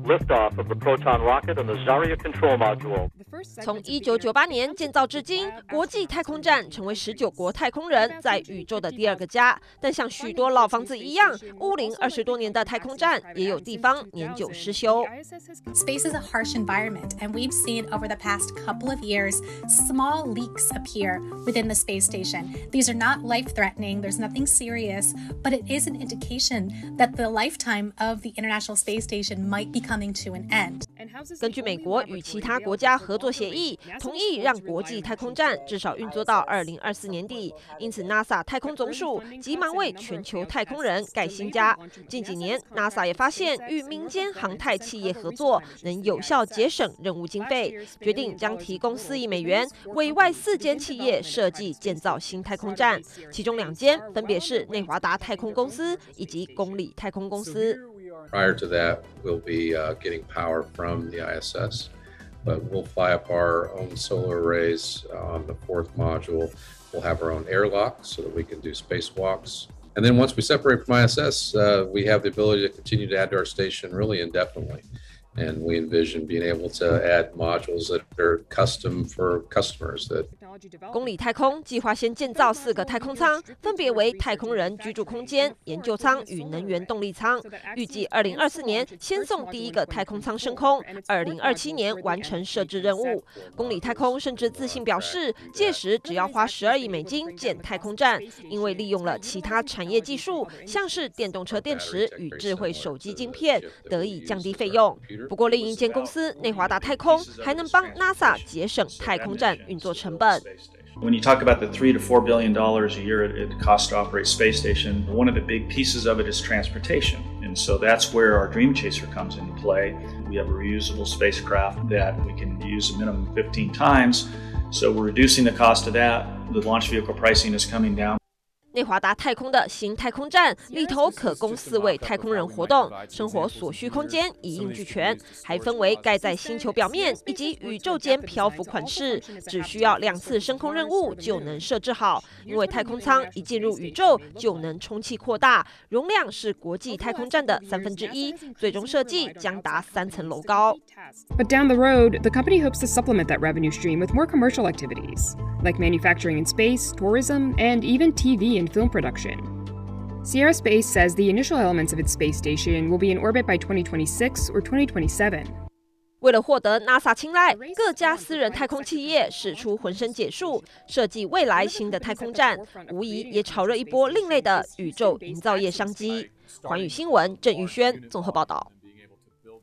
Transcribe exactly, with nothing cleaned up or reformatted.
liftoff of the Proton rocket and the Zarya control module. 从一九九八年建造至今，国际太空站成为十九国太空人在宇宙的第二个家。但像许多老房子一样，屋龄二十多年的太空站也有地方年久失修。 Space is a harsh environment, and we've seen over the past couple of years small leaks appear within the space station. These are not life-threatening, there's nothing serious, but it is an indication that the lifetime of the International Space Station might be coming to an end. 根据美国与其他国家合作协议，同意让国际太空站至少运作到二零二四年底。因此 ，NASA 太空总署急忙为全球太空人盖新家。近几年 ，NASA 也发现与民间航太企业合作能有效节省任务经费，决定将提供四亿美元委外四间企业设计建造新太空站，其中两间分别是内华达太空公司以及公理太空公司。 Prior to that, we'll be uh, getting power from the I S S, but we'll fly up our own solar arrays on the fourth module. We'll have our own airlock so that we can do spacewalks. And then once we separate from I S S, uh, we have the ability to continue to add to our station really indefinitely. And we envision being able to add modules that are custom for customers. That 公理太空计划先建造四个太空舱，分别为太空人居住空间、研究舱与能源动力舱。预计二零二四年先送第一个太空舱升空，二零二七年完成设置任务。公理太空甚至自信表示，届时只要花十二亿美金建太空站，因为利用了其他产业技术，像是电动车电池与智慧手机晶片，得以降低费用。不过，另一间公司内华达太空还能帮 NASA 节省太空站运作成本。 When you talk about the three to four billion dollars a year it costs to operate space station, one of the big pieces of it is transportation, and so that's where our Dream Chaser comes into play. We have a reusable spacecraft that we can use a minimum of fifteen times, so we're reducing the cost of that. The launch vehicle pricing is coming down. 内华达太空的新太空站里头可供四位太空人活动，生活所需空间一应俱全，还分为盖在星球表面以及宇宙间漂浮款式，只需要两次升空任务就能设置好。因为太空舱一进入宇宙就能充气扩大，容量是国际太空站的三分之一，最终设计将达三层楼高。 But down the road, the company hopes to supplement that revenue stream with more commercial activities, like manufacturing in space, tourism, and even T V and film production. Sierra Space says the initial elements of its space station will be in orbit by twenty twenty-six or twenty twenty-seven. 为了获得 NASA 青睐，各家私人太空企业使出浑身解数，设计未来新的太空站，无疑也炒热一波另类的宇宙营造业商机。环宇新闻郑宇轩综合报道。